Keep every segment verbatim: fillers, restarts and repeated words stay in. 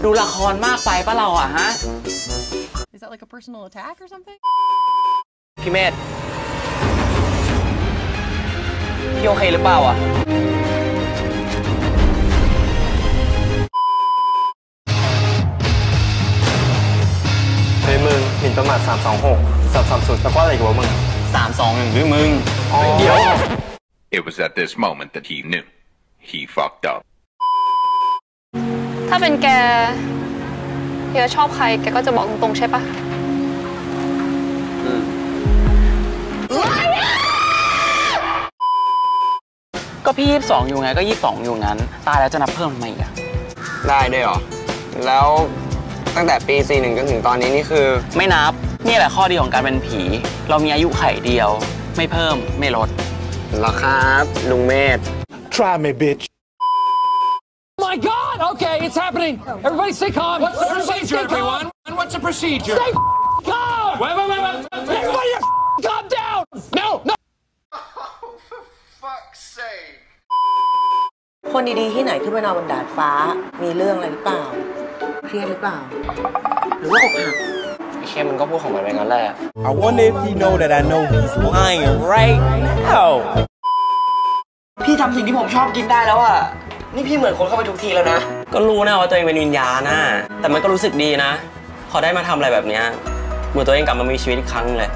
ดูละครมากไปปะเราอะฮะ Is that like a personal attack or something? พี่เมธพี่โอเคหรือเปล่าอะเฮ้ยมึงหมิ่นประมาทสามสองหกสับสามศูนย์แปลว่าอะไรกูวะมึงสามสองหนึ่งหรือมึงเดี๋ยว It was at this moment that he knew he fucked up ถ้าเป็นแกเฮียชอบใครแกก็จะบอกตรงๆใช่ปะก็พี่ยี่สิบสองอยู่ไงก็ยี่สิบสองอยู่งั้นตายแล้วจะนับเพิ่มทำไมอ่ะได้ด้วยเหรอแล้วตั้งแต่ปีสี่หนึ่งจนถึงตอนนี้นี่คือไม่นับนี่แหละข้อดีของการเป็นผีเรามีอายุไขเดียวไม่เพิ่มไม่ลดหรอครับลุงเมธ Try me bitch My God Okay it's happening Everybody stay calm What's the procedure everyone And what's the procedure Stay calm Wait wait wait wait Everybody calm down No no Oh for fuck's sake คนดีๆที่ไหนขึ้นไปนอนบนดาดฟ้ามีเรื่องอะไรหรือเปล่าเครียดหรือเปล่าหรือว่าอกหักไอ้เข้มมันก็พูดของมันไปงั้นแหละ I wonder if you know that I know he's lying right now พี่ทำสิ่งที่ผมชอบกินได้แล้วอ่ะนี่พี่เหมือนคนเข้าไปทุกทีแล้วนะก็รู้นะว่าตัวเองเป็นวิญญาณนะแต่มันก็รู้สึกดีนะพอได้มาทำอะไรแบบนี้เหมือนตัวเองกลับมามีชีวิตอีกครั้งเลย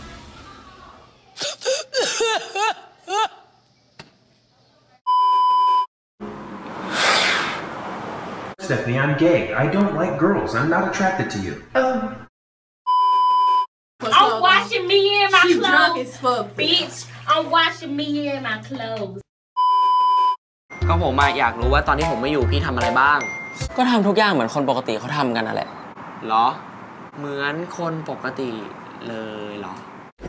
Stephanie, I'm gay. I don't like girls. I'm not attracted to you. Um. I'm washing me in my She's clothes. drunk as fuck. Bitch, I'm washing me in my clothes. ก็ผมมาอยากรู้ว่าตอนที่ผมไม่อยู่พี่ทำอะไรบ้างก็ทำทุกอย่างเหมือนคนปกติเขาทำกันนั่นแหละเหรอเหมือนคนปกติเลยเหรอ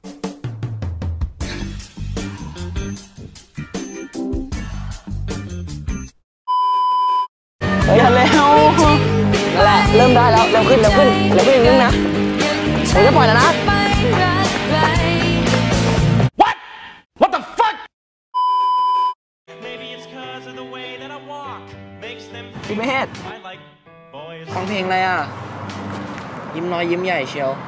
เฮ้ยเร็วนั่นแหละเริ่มได้แล้วเร็วขึ้นเร็วขึ้นเร็วขึ้นอีกนิดนะผมจะปล่อยแล้วนะ What What the fuck พี่เมธฟังเพลงอะไรอ่ะยิ้มน้อยยิ้มใหญ่เชียว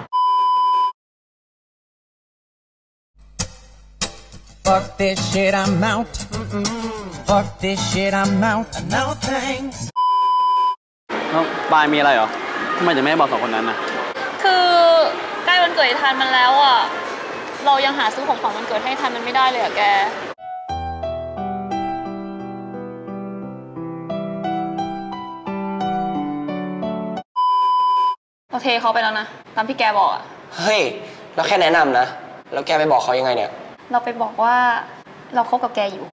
Fuck this shit I'm out Fuck this shit I'm out No thanks แล้วปายมีอะไรเหรอทำไมจะไม่บอกสองคนนั้นนะคือใกล้วันเกิดทันมันแล้วอ่ะเรายังหาซื้อของขวัญวันเกิดให้ทันมันไม่ได้เลยอ่ะแกเราเทเขาไปแล้วนะตามที่แกบอกอ่ะเฮ้ยเราแค่แนะนำนะแล้วแกไปบอกเขายังไงเนี่ยเราไปบอกว่าเราคบกับแกอยู่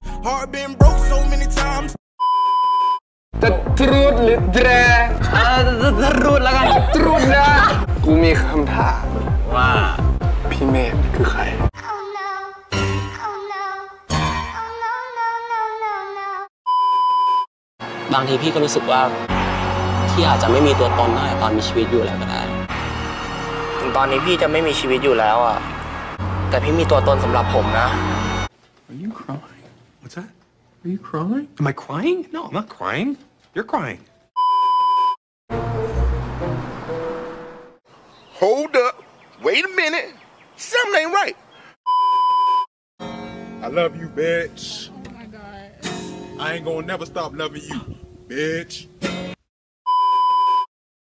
จะทรูดหรือแดรจะทรูดแล้วกันทรูดนะกูมีคำถามว่าพี่เมธคือใครบางทีพี่ก็รู้สึกว่าพี่อาจจะไม่มีตัวตนตั้งแต่ตอนมีชีวิตอยู่แล้วก็ได้ถึงตอนนี้พี่จะไม่มีชีวิตอยู่แล้วอ่ะแต่พี่มีตัวตนสำหรับผมนะ Are you crying? What's that? Are you crying? Am I crying? No, I'm not crying. You're crying. Hold up. Wait a minute. Something ain't right. I love you, bitch. Oh my God. I ain't gonna never stop loving you, bitch.